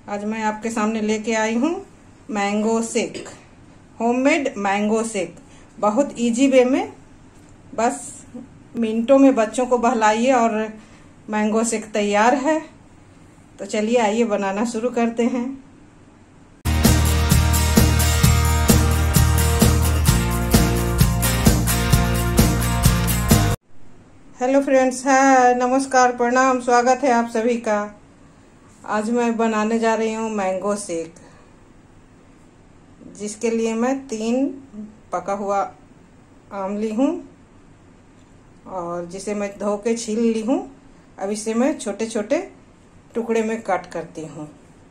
आज मैं आपके सामने लेके आई हूँ mango shake, homemade mango shake. बहुत इजी वे में, बस मिनटों में बच्चों को बहलाइए और मैंगो शेक तैयार है। तो चलिए आइए बनाना शुरू करते हैं। हेलो फ्रेंड्स, नमस्कार, प्रणाम, स्वागत है आप सभी का। आज मैं बनाने जा रही हूँ मैंगो शेक, जिसके लिए मैं 3 पका हुआ आम ली हूँ और जिसे मैं धो के छील ली हूँ। अब इसे मैं छोटे छोटे टुकड़े में कट करती हूँ।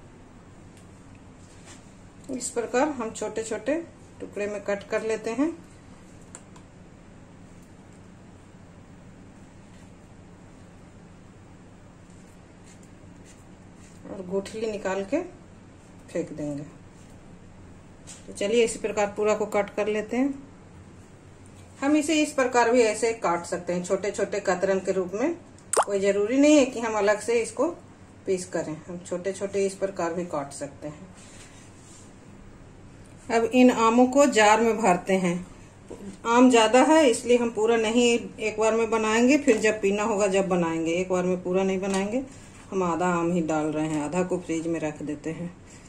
इस प्रकार हम छोटे छोटे टुकड़े में कट कर लेते हैं। और गुठली निकाल के फेंक देंगे। तो चलिए इसी प्रकार पूरा को कट कर लेते हैं। हम इसे इस प्रकार भी ऐसे काट सकते हैं, छोटे छोटे कतरन के रूप में। कोई जरूरी नहीं है कि हम अलग से इसको पीस करें, हम छोटे छोटे इस प्रकार भी काट सकते हैं। अब इन आमों को जार में भरते हैं। आम ज्यादा है इसलिए हम पूरा नहीं एक बार में बनाएंगे, फिर जब पीना होगा जब बनाएंगे। एक बार में पूरा नहीं बनाएंगे, हम आधा आम ही डाल रहे हैं, आधा को फ्रिज में रख देते हैं।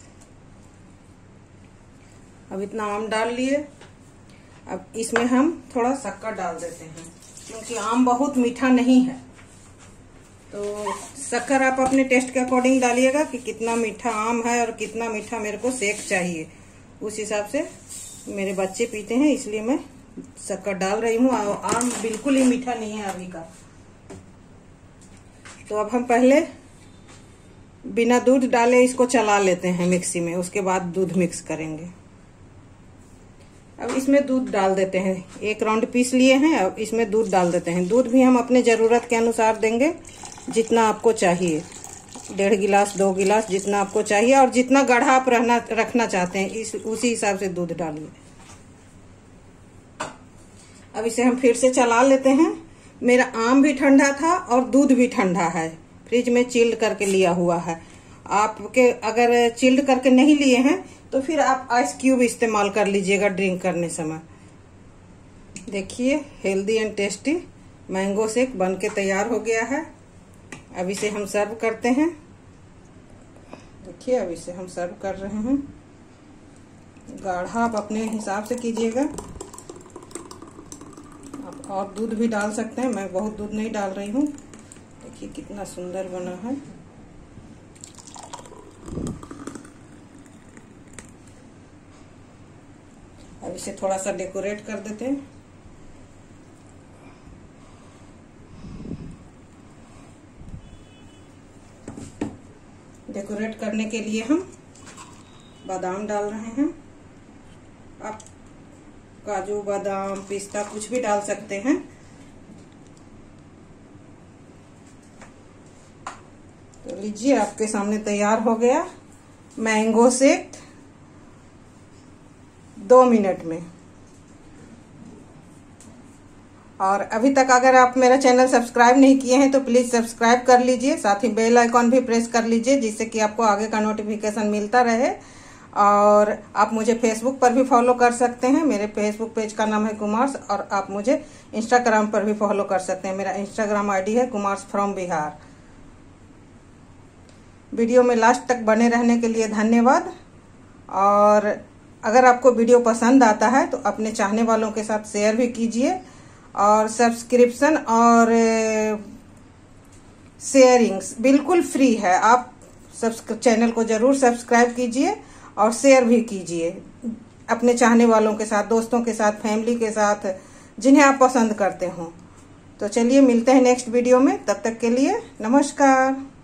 अब इतना आम डाल लिए। अब इसमें हम थोड़ा शक्कर डाल देते हैं, क्योंकि आम बहुत मीठा नहीं है। तो शक्कर आप अपने टेस्ट के अकॉर्डिंग डालिएगा कि कितना मीठा आम है और कितना मीठा मेरे को शेक चाहिए। उस हिसाब से मेरे बच्चे पीते हैं, इसलिए मैं शक्कर डाल रही हूँ। आम बिल्कुल ही मीठा नहीं है अभी का। तो अब हम पहले बिना दूध डाले इसको चला लेते हैं मिक्सी में, उसके बाद दूध मिक्स करेंगे। अब इसमें दूध डाल देते हैं। 1 राउंड पीस लिए हैं, अब इसमें दूध डाल देते हैं। दूध भी हम अपने जरूरत के अनुसार देंगे, जितना आपको चाहिए। 1.5 गिलास 2 गिलास जितना आपको चाहिए, और जितना गाढ़ा आप रखना चाहते हैं उसी हिसाब से दूध डालिए। अब इसे हम फिर से चला लेते हैं। मेरा आम भी ठंडा था और दूध भी ठंडा है, फ्रिज में चिल्ड करके लिया हुआ है। आपके अगर चिल्ड करके नहीं लिए हैं तो फिर आप आइस क्यूब इस्तेमाल कर लीजिएगा ड्रिंक करने समय। देखिए healthy and tasty mango shake बन के तैयार हो गया है। अब इसे हम सर्व करते हैं। देखिए अब इसे हम सर्व कर रहे हैं। गाढ़ा आप अपने हिसाब से कीजिएगा, और दूध भी डाल सकते हैं। मैं बहुत दूध नहीं डाल रही हूँ। देखिए कितना सुंदर बना है। अब इसे थोड़ा सा डेकोरेट कर देते हैं। डेकोरेट करने के लिए हम बादाम डाल रहे हैं। आप काजू, बादाम, पिस्ता कुछ भी डाल सकते हैं। तो लीजिए आपके सामने तैयार हो गया मैंगो शेक 2 मिनट में। और अभी तक अगर आप मेरा चैनल सब्सक्राइब नहीं किए हैं तो प्लीज सब्सक्राइब कर लीजिए, साथ ही बेल आइकॉन भी प्रेस कर लीजिए, जिससे कि आपको आगे का नोटिफिकेशन मिलता रहे। और आप मुझे फेसबुक पर भी फॉलो कर सकते हैं। मेरे फेसबुक पेज का नाम है कुमार्स, और आप मुझे इंस्टाग्राम पर भी फॉलो कर सकते हैं। मेरा इंस्टाग्राम आईडी है कुमार्स फ्रॉम बिहार। वीडियो में लास्ट तक बने रहने के लिए धन्यवाद। और अगर आपको वीडियो पसंद आता है तो अपने चाहने वालों के साथ शेयर भी कीजिए। और सब्सक्रिप्शन और शेयरिंग्स बिल्कुल फ्री है। आप चैनल को जरूर सब्सक्राइब कीजिए और शेयर भी कीजिए अपने चाहने वालों के साथ, दोस्तों के साथ, फैमिली के साथ, जिन्हें आप पसंद करते हो। तो चलिए मिलते हैं नेक्स्ट वीडियो में। तब तक के लिए नमस्कार।